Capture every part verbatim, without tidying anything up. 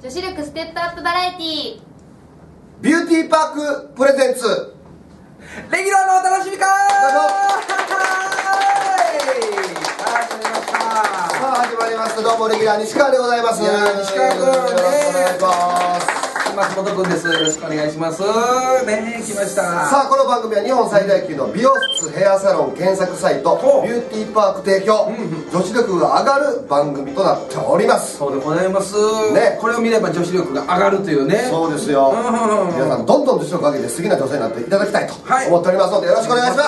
女子力ステップアップバラエティービューティーパークプレゼンツレギュラーのお楽しみ会。 さあ始まりました。どうもレギュラー西川でございます。 いやー西川君ね、 よろしくお願いします。 松本君です。よろしくお願いしますね。来ました。 さあこの番組は日本最大級の美容室ヘアサロン検索サイトビューティーパーク提供、女子力が上がる番組となっております。 そうでございますね。 これを見れば女子力が上がるというね。 そうですよ。皆さんどんどん女子力を上げて好きな女性になっていただきたいと思っておりますのでよろしくお願いします。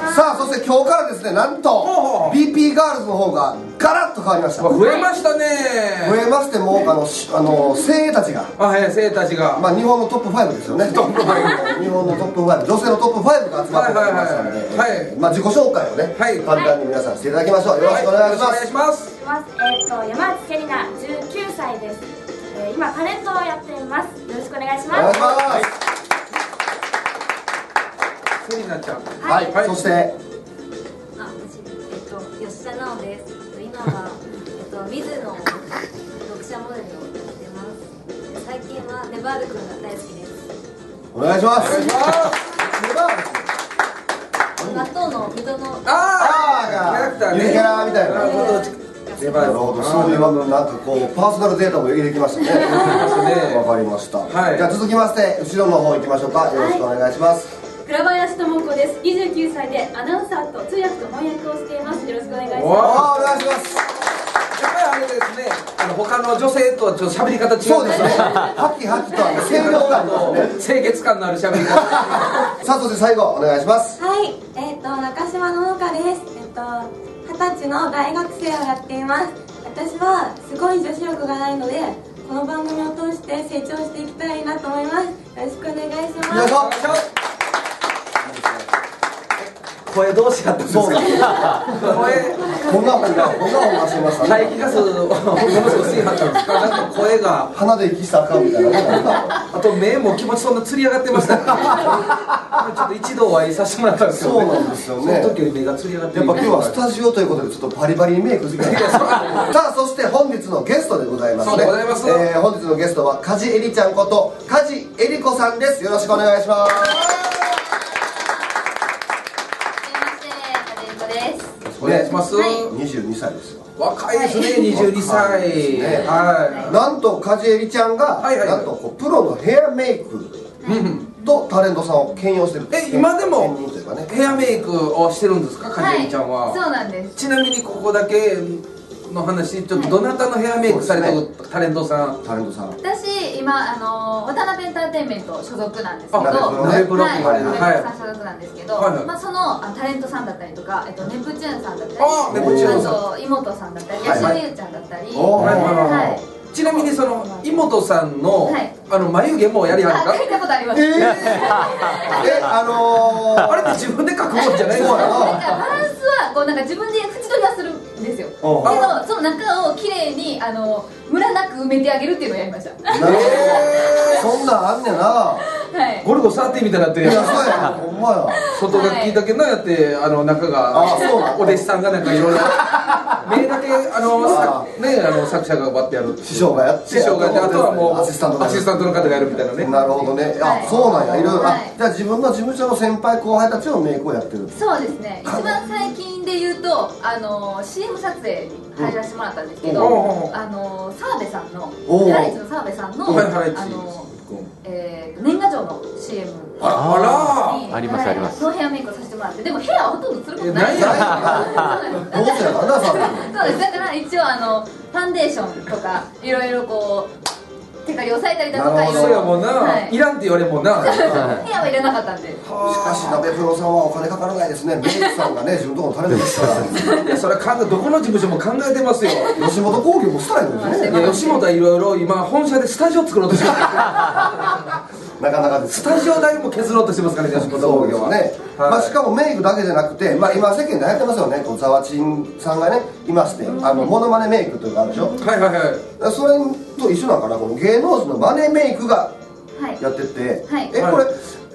さあそして今日からですね、なんと ビーピー ガールズの方がガラッと変わりました。 増えましたね。 増えましてもうあのあの精鋭たちが、 あ、はい、精鋭たちが、 まあ日本のトップファイブですよね。トップファイブ、日本のトップファイブ、女性のトップファイブが集まっておりますので、 はい、 まあ自己紹介をね、簡単に皆さんしていただきましょう。よろしくお願いします。 お願いします。 えっと山内セリナ、じゅうきゅうさいです。えー今タレントをやっています。よろしくお願いします。 お願いします。 セリナちゃん。 はい、そしてあ、私、えっと、吉田直です。今は、えっと、水野読者モデルをやってます。最近はネバール君が大好きです。 お願いします。お願いします。 納豆の水戸の。 ああ、キャラクターね。 ゆるキャラみたいな。 なるほど。 なるほど、そういうなんかこうパーソナルデータも入れてきましたね。わかりました。じゃあ続きまして後ろの方行きましょうか。よろしくお願いします。 倉林智子です。にじゅうきゅうさいでアナウンサーと通訳と翻訳をしています。よろしくお願いします。 お願いします。 やっぱりあれですね、あの他の女性とはちょっと喋り方違う。 そうですね。ハキハキと清涼感と清潔感のある喋り方。 さあそして最後お願いします。 はい、えっと中島ののかです。えっと二十歳の大学生をやっています。私はすごい女子力がないので、この番組を通して成長していきたいなと思います。よろしくお願いします。 よいしょ。 声同士だったんですか。声こんなほんがほんがほんがしてましたね。 排気ガスものすごく薄いはったんですか。なんか声が鼻で息したらあかんみたいな。 あと目も気持ちそんなつり上がってました。ちょっと一度お会いさせてもらったんですけど、 そうなんですよね。 その時より目がつり上がってやっぱ今日はスタジオということでちょっとバリバリにメイクしてきました。さあそして本日のゲストでございますね。 そうでございます。 えー、本日のゲストは梶恵里ちゃんこと梶恵里子さんです。よろしくお願いします。 お願いします。 にじゅうにさいですよ。 若いですね、にじゅうにさい。 はい。なんと梶恵里ちゃんがなんとこうプロのヘアメイクとタレントさんを兼用してる。 え、今でもヘアメイクをしてるんですか、梶恵里ちゃんは。 そうなんです。 ちなみにここだけの話、ちょっとどなたのヘアメイクされてるタレントさん。 タレントさん。 私今あの渡辺エンターテインメント所属なんですけど、 ナベプロはい、ナベプロさん所属なんですけど、まあそのタレントさんだったりとか、えっとネプチューンさんだったり、あと妹さんだったり、八代優ちゃんだったり、はい。 ちなみにその妹さんのあの眉毛もやりはるか？ 描いたことあります。 え、あのあれって自分で描くもんじゃないの？ バランスはこうなんか自分で縁取りはするんですよ。けどその中を綺麗にあのムラなく埋めてあげるっていうのをやりました。 そんなんあんねやな。 ゴルゴサーティーみたいになってるやん。 そうや、ほんまや。 外が聞いたけどやってあの中がお弟子さんがなんかいろいろ目だけあのねあの作者がバッてやる。 師匠がやって、 師匠がやって、あとはもうアシスタントアシスタントの方がやるみたいなね。 なるほどね。あ、そうなんや。いろいろ。じゃあ自分の事務所の先輩後輩たちのメイクをやってる。 そうですね。一番最近で言うとあの シーエム 撮影に入らせてもらったんですけど、あの澤部さんのハライチの澤部さんのあのえー、年賀状の シーエムあらありますありますのヘアメイクをさせてもらって、でもヘアはほとんどすることないんですよ。 どうせやからな、さそうです。だから一応あのファンデーションとかいろいろこう手刈り押さえたりだとかいろいろ。 そうやもんな。いらんって言われるもんな。 ヘアはいらなかったんで。しかしナベプロさんはお金かからないですね。メイクさんがね自分のところのタレントですから。 いやそれは考えどこの事務所も考えてますよ。 吉本興業もしたいのですね。 いや吉本はいろいろ今本社でスタジオ作ろうとしてます。 なかなかです。 スタジオ代も削ろうとしてますからね、吉本興業はね。 まあしかもメイクだけじゃなくて、まあ今世間で流行ってますよね。こうザワチンさんがねいまして、あのモノマネメイクというのがあるでしょ。 はいはいはい。 それと一緒なのかな、この芸能人のマネメイクがやってて、えこれ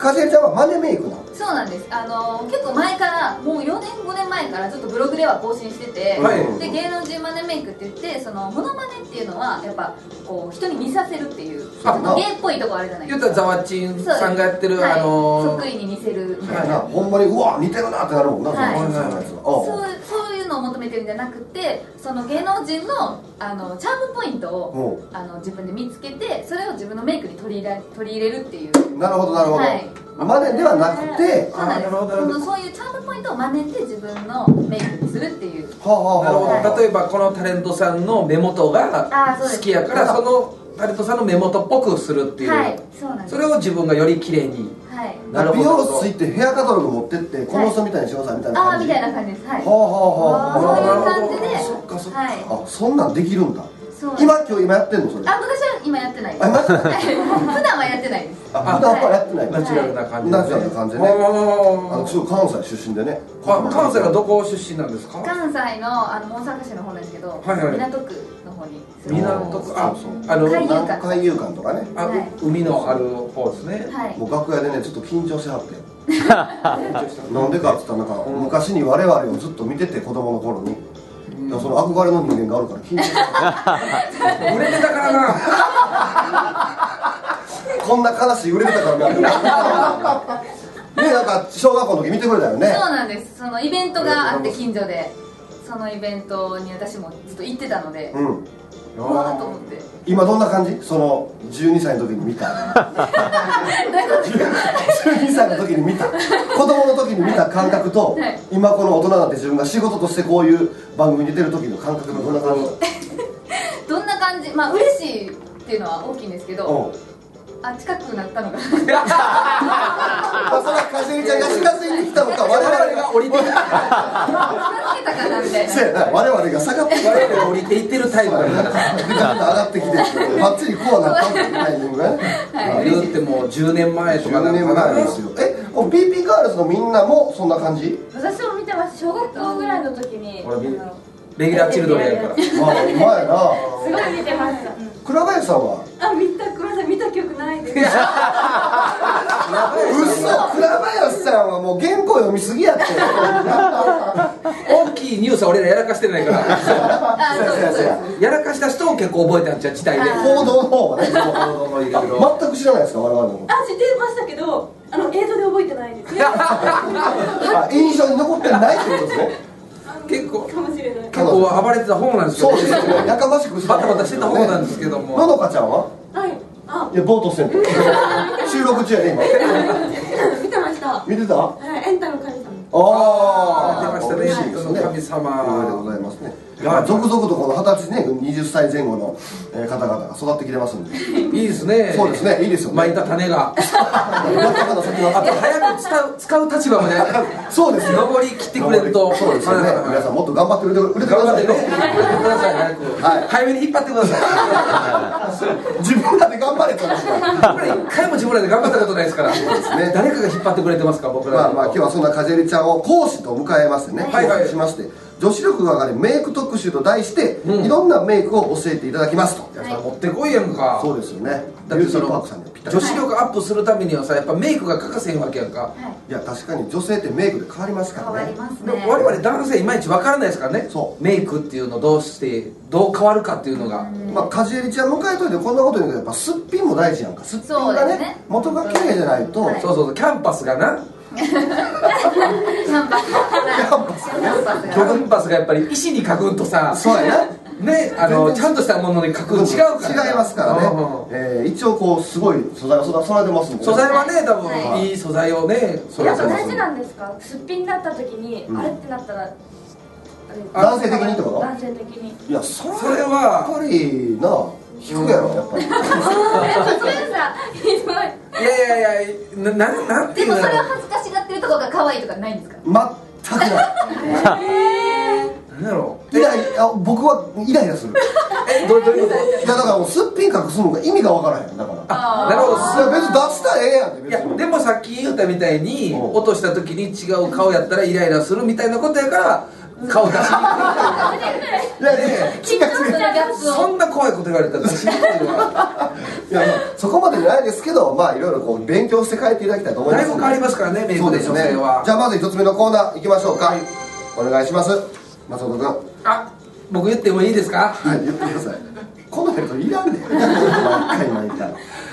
かじえちゃんはマネメイクなの？ そうなんです。あの結構前からもうよねんごねんまえからずっとブログでは更新してて、はい、で芸能人マネメイクって言ってそのモノマネっていうのはやっぱこう人に見させるっていうちょっと芸っぽいとこあるじゃないですか。 言ったらザワチンさんがやってる、 はい、 あのー、 そっくりに似せるみたいな、 ほんまにうわ似てるなってなるもんな、 はい、 そのそうそういうのを求めてるんじゃなくてその芸能人のあのチャームポイントをあの自分で見つけてそれを自分のメイクに取り入れ取り入れるっていう。 なるほどなるほど、はい、マネではなくて、 そうなんです。そのそういうチャームポイントを真似て自分のメイクにするっていう。 はあはあ、なるほど、はい、例えばこのタレントさんの目元が好きやからそのタレントさんの目元っぽくするっていう、はい、そうなんです。それを自分がより綺麗に、はい、なるほど。美容室行ってヘアカタログ持ってってこの人みたいにしようさみたいな感じ。 ああみたいな感じです。はい。 はあはあはあ、 そういう感じで、 そっかそっか、はい、あそんなんできるんだ。今今日今やってんのそれ？ あ昔は今やってないです。普段はやってないです。 あ普段はやってない。 ナチュラルな感じ。 ナチュラルな感じね。あの関西出身でね。 関西はどこ出身なんですか？ 関西のあの大阪市の方なんですけど、港区の方に。 港区ああの海遊館とかね。 あ海のある方ですね。 もう楽屋でねちょっと緊張してはって。なんでかっつったらなんか昔に我々をずっと見てて子供の頃に。その憧れの人間があるから緊張して売れてたからなこんな悲しい売れてたからなねなんか小学校の時見てくれたよね。 そうなんです。そのイベントがあって近所でそのイベントに私もずっと行ってたので、うん、うわーと思って。 今どんな感じ？そのじゅうにさいの時に見たじゅうにさいの時に見た子供の時に見た感覚と、はい、今この大人になって自分が仕事としてこういう番組に出てる時の感覚がどんな感じ？ どんな感じ？まあ嬉しいっていうのは大きいんですけど、あ近くなったのかなそれはかじえちゃんが近づいてきたのか我々が降りてきたかなみたいな我々が下がって我々が降りていってるタイプだからで上がってきてバッチリこうなったっていうタイミングがね言ってもじゅうねんまえとかじゅうねんまえですよ。え ビーピー ガールズのみんなもそんな感じ？ 私も見てます。小学校ぐらいの時にレギュラーチルドレンやるからまあうまいなすごい見てました。 倉林さんは？ あ、見た、ごめんなさい、見た記憶ないです。嘘、 倉林さんはもう原稿読みすぎやって大きいニュースは俺らやらかしてないからやらかした人を結構覚えてたんちゃう時代で報道の方はね報道のいろいろ全く知らないですか我々の。 あ、知ってましたけど、あの映像で覚えてないです印象に残ってないってことですね。 結構かもしれない。 結構暴れてた方なんですよ。 そうですよね。やかましくバタバタしてた方なんですけども。 ののかちゃんは？ はい。あ、 いやボートしてんの。収録中やね今。 見てました。 見てた？ はい、エンタの神様。 ああ、出ましたね。エンタの神様。 おめでとうございますね。続々とこの二十歳ね、にじゅっさいぜん後の方々が育ってきてますんで。 いいですね。 そうですね、いいですよ。 巻いた種が。あと早く使う使う立場まで。そうです。登り切ってくれると。 そうですよね。皆さんもっと頑張って売れてくださいね。 頑張ってください。早く。早めに引っ張ってください。自分らで頑張れと。 僕ら一回も自分らで頑張ったことないですから。誰かが引っ張ってくれてますから僕ら。 まあまあ今日はそんなかじえりちゃんを講師と迎えましてね。はいはい。しまして。女子力が上がるメイク特集と題して、うん、いろんなメイクを教えていただきますと。 いや、持ってこいやんか。 そうですよね。 だってその女子力アップするためにはさ、やっぱメイクが欠かせへんわけやんか。はい、 いや確かに女性ってメイクで変わりますからね。 変わりますね。 我々男性いまいちわからないですからね。そうメイクっていうのどうしてどう変わるかっていうのが。 まあかじえりちゃん迎えといてこんなこと言うけどやっぱすっぴんも大事やんか。すっぴんがね、ね元が綺麗じゃないと。 そうそうそうキャンパスがな。キャンパスキャンパスがやっぱり石に描くんとさそうやねねあのちゃんとしたものに描く違うから違いますからね、えー、一応こうすごい素材を育ててますんで素材はね多分いい素材をねやっぱ大事なんですか？すっぴんだった時にあれってなったら男性的にってこと？ 男性的にいやそれはやっぱりな引くやろやっぱりいやいやいやななんていうのでもそれを恥ずかしがってるところが可愛いとかないんですか？ 全くない何だろうイライラ僕はイライラするえどういうこと？ いやだからもうすっぴん隠すのが意味がわからへんだからあなるほど別に出したらええやんっていやでもさっき言ったみたいに落とした時に違う顔やったらイライラするみたいなことやから顔出しにくいいやいや違う違うそんな怖いこと言われたら出しにくいわいや、そこまでじゃないですけど、まあいろいろこう勉強して帰っていただきたいと思います。 だいぶ変わりますからね、メイクで女性は。 じゃあまず一つ目のコーナー行きましょうか。お願いします、松本君。 あ、僕言ってもいいですか？ はい、言ってください。このヘルトいらんねん。毎回毎回。